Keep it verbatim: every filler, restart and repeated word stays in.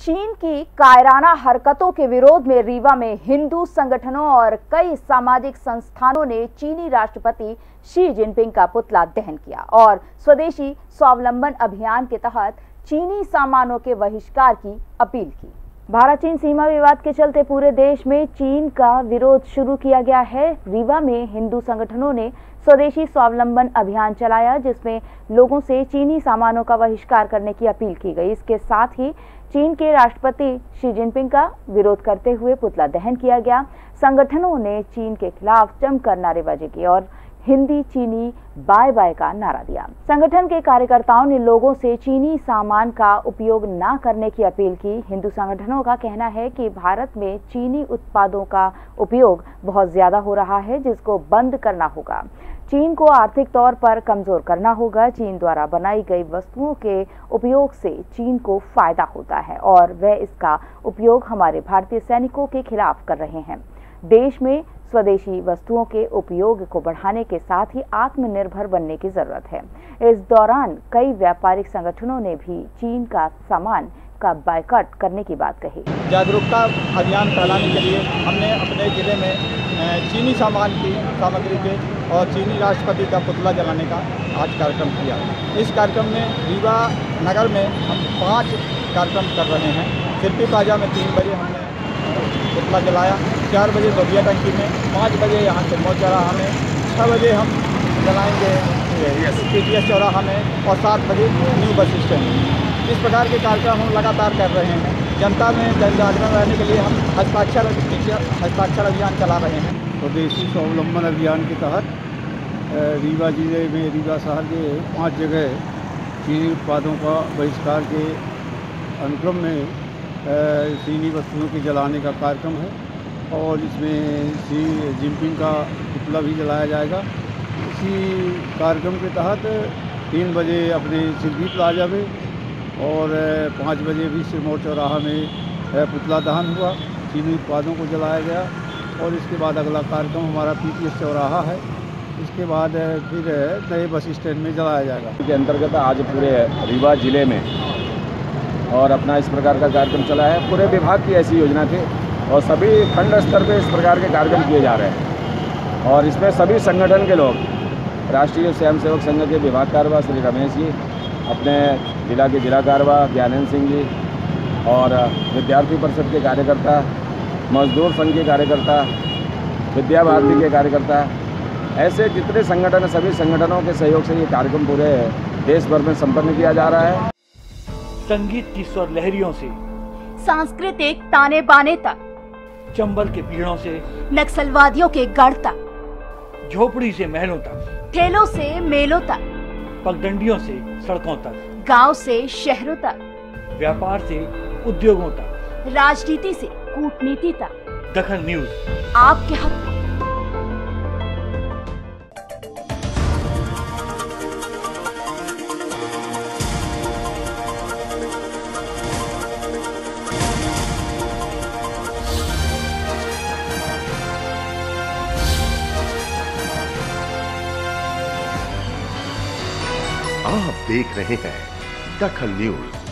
चीन की कायराना हरकतों के विरोध में रीवा में हिंदू संगठनों और कई सामाजिक संस्थानों ने चीनी राष्ट्रपति शी जिनपिंग का पुतला दहन किया और स्वदेशी स्वावलंबन अभियान के तहत चीनी सामानों के बहिष्कार की अपील की। भारत चीन सीमा विवाद के चलते पूरे देश में चीन का विरोध शुरू किया गया है। रीवा में हिंदू संगठनों ने स्वदेशी स्वावलंबन अभियान चलाया, जिसमें लोगों से चीनी सामानों का बहिष्कार करने की अपील की गई। इसके साथ ही चीन के राष्ट्रपति शी जिनपिंग का विरोध करते हुए पुतला दहन किया गया। संगठनों ने चीन के खिलाफ जमकर नारेबाजी की और हिंदी चीनी बाय बाय का नारा दिया। संगठन के कार्यकर्ताओं ने लोगों से चीनी सामान का उपयोग न करने की अपील की। हिंदू संगठनों का कहना है कि भारत में चीनी उत्पादों का उपयोग बहुत ज्यादा हो रहा है, जिसको बंद करना होगा। चीन को आर्थिक तौर पर कमजोर करना होगा। चीन द्वारा बनाई गई वस्तुओं के उपयोग से चीन को फायदा होता है और वह इसका उपयोग हमारे भारतीय सैनिकों के खिलाफ कर रहे हैं। देश में स्वदेशी वस्तुओं के उपयोग को बढ़ाने के साथ ही आत्मनिर्भर बनने की जरूरत है। इस दौरान कई व्यापारिक संगठनों ने भी चीन का सामान का बायकॉट करने की बात कही। जागरूकता अभियान फैलाने के लिए हमने अपने जिले में चीनी सामान की सामग्री के और चीनी राष्ट्रपति का पुतला जलाने का आज कार्यक्रम किया। इस कार्यक्रम में रीवा नगर में हम पाँच कार्यक्रम कर रहे हैं। शिल्पी प्लाजा में तीन बजे हमने पुतला जलाया, चार बजे बबिया टंकी में, पाँच बजे यहाँ सिरमौर चौराहा में, छः बजे हम जलाएंगे पी टी एस चौराहा में और सात बजे न्यू बस स्टैंड। इस प्रकार के कार्यक्रम हम लगातार कर रहे हैं। जनता में जन जागरण रहने के लिए हम हस्ताक्षर हस्ताक्षर अभियान चला रहे हैं। स्वदेशी स्वावलंबन अभियान के तहत रीवा जिले में रीवा शहर के पाँच जगह चीनी उत्पादों का बहिष्कार के अनुक्रम में चीनी वस्तुओं के जलाने का कार्यक्रम है और इसमें शी जिनपिंग का पुतला भी जलाया जाएगा। इसी कार्यक्रम के तहत तीन बजे अपने शिल्पी प्लाजा में और पाँच बजे भी सिरमौर चौराहा में पुतला दहन हुआ, चीनी उत्पादों को जलाया गया और इसके बाद अगला कार्यक्रम हमारा पी टी एस चौराहा है। इसके बाद फिर नए बस स्टैंड में जलाया जाएगा। के अंतर्गत आज पूरे रीवा जिले में और अपना इस प्रकार का कार्यक्रम चला है। पूरे विभाग की ऐसी योजना थी और सभी खंड स्तर पे इस प्रकार के कार्यक्रम किए जा रहे हैं और इसमें सभी संगठन के लोग, राष्ट्रीय स्वयंसेवक संघ के विभाग कारवा श्री रमेश जी, अपने जिला के जिला कारवा ज्ञानेंद्र सिंह जी और विद्यार्थी परिषद के कार्यकर्ता, मजदूर संघ के कार्यकर्ता, विद्या भारती के कार्यकर्ता, ऐसे जितने संगठन हैं सभी संगठनों के सहयोग से ये कार्यक्रम पूरे देश भर में संपन्न किया जा रहा है। संगीत की स्वर लहरियों से सांस्कृतिक ताने बाने तक, चंबल के पीड़ों से नक्सलवादियों के गढ़ तक, झोपड़ी से महलों तक, ठेलों से मेलों तक, पगडंडियों से सड़कों तक, गांव से शहरों तक, व्यापार से उद्योगों तक, राजनीति से कूटनीति तक, दखल न्यूज आपके हक में। आप देख रहे हैं दखल न्यूज।